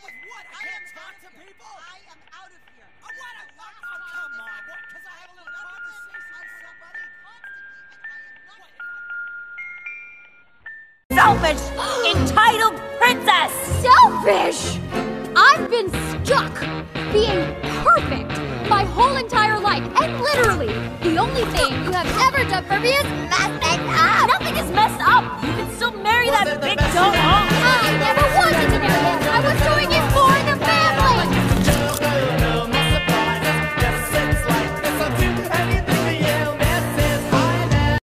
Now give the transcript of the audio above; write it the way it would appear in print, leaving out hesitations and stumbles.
What? I can't talk to people? I am out of here. Oh, what? Oh, come on. What? Because I have a little conversation with somebody? Selfish, entitled princess! Selfish! I've been stuck being perfect my whole entire life, and literally the only thing you have ever done for me is mess things up!